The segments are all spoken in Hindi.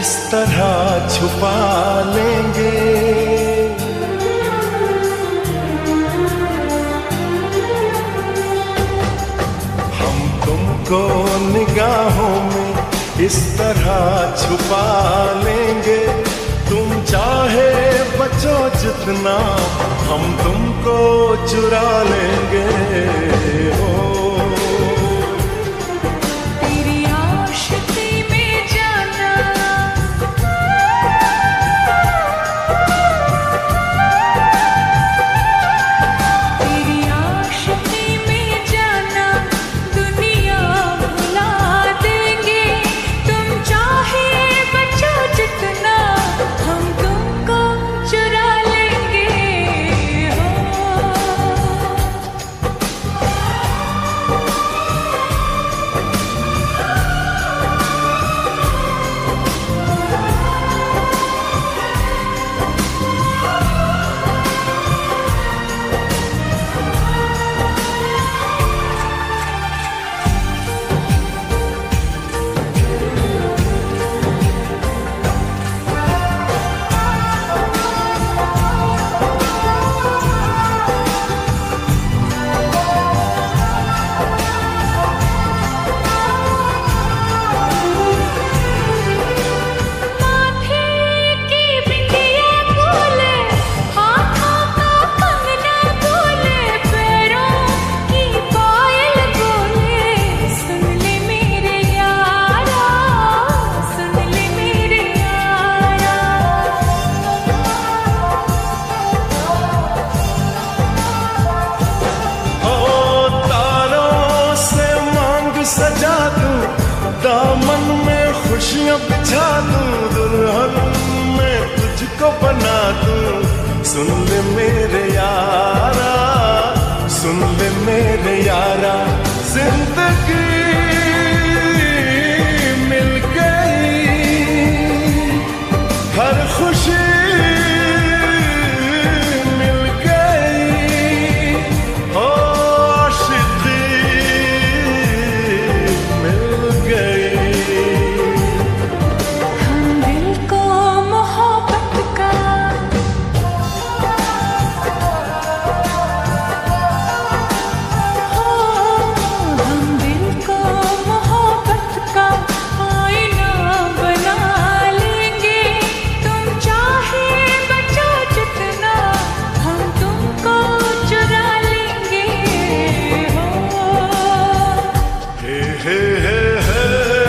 इस तरह छुपा लेंगे। हम तुमको निगाहों में इस तरह छुपा लेंगे। तुम चाहे बचो जितना, हम तुमको चुरा लेंगे। ओ तेरी आशिकी में जाना, तेरी आशिकी में जाना, दुनिया भुला देंगे। तुम चाहे बचो जितना, हम तुमको चुरा लेंगे। हो सजा दूं, दामन में खुशियां बिछा दूं, दुल्हन में तुझको बना दूं। सुन ले मेरे यारा, सुन ले मेरे यारा, जिंदगी मिल गई, हर खुशी मिल गई। ओ आशिकी मिल गई। हम दिल को मोहब्बत का, हम दिल को मोहब्बत का आईना बना लेंगे। तुम चाहे बचो जितना, हम तुमको चुरा लेंगे। हो हे हे हे हे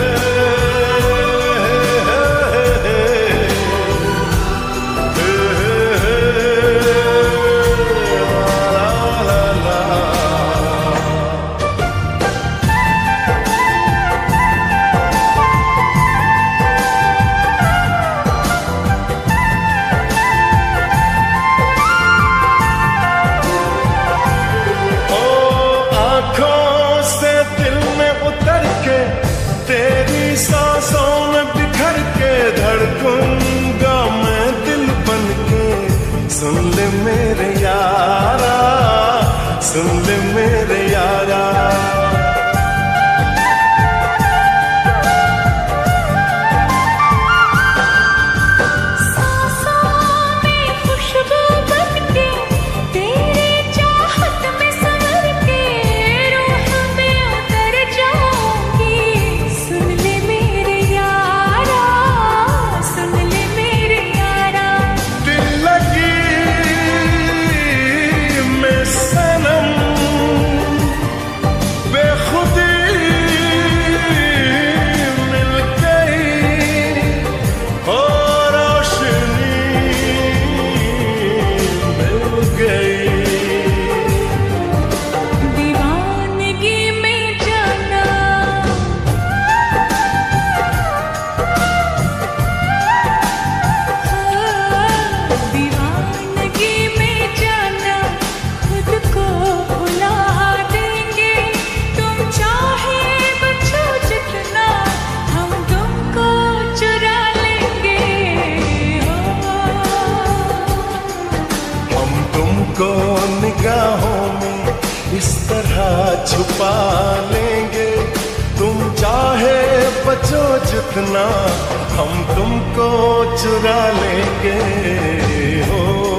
आँखों से दिल में उतर के, तेरी सांसों में बिखर के, धड़कूंगा मैं दिल बन के। सुन ले मेरे यारा, सुन ले मेरे यारा। सांसों में खुशबू बनके, तेरी चाहत में संवर के, रूह में उतर जाऊंगी। सुन ले मेरे यारा, सुन ले मेरे यारा। दिल लगी में सनम, बेखुदी मिल गई, और रोशनी मिल गई। दीवानगी में जाना, दीवानगी में जाना, खुद को भुला देंगे। तुम चाहे बचो जितना, हम तुमको चुरा लेंगे। हम तुमको निगाहों में इस तरह छुपा लेंगे। तुम चाहे बचो जितना हम तुमको चुरा लेंगे हो।